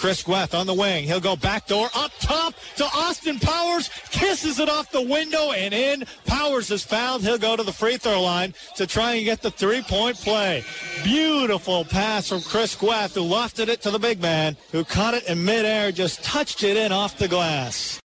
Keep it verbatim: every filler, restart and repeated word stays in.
Chris Gweth on the wing. He'll go backdoor up top to Austin Powers. Kisses it off the window and in. Powers is fouled. He'll go to the free throw line to try and get the three-point play. Beautiful pass from Chris Gweth, who lofted it to the big man, who caught it in midair, just touched it in off the glass.